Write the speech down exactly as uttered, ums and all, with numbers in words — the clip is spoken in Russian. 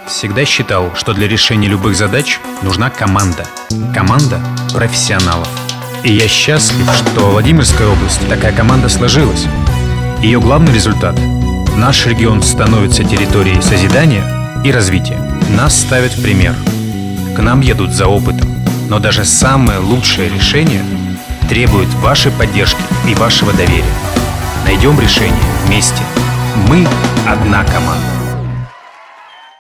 всегда считал, что для решения любых задач нужна команда. Команда профессионалов. И я счастлив, что в Владимирской области такая команда сложилась. Ее главный результат – наш регион становится территорией созидания и развития. Нас ставят в пример. К нам едут за опытом. Но даже самое лучшее решение требует вашей поддержки и вашего доверия. Найдем решение вместе. Мы – одна команда.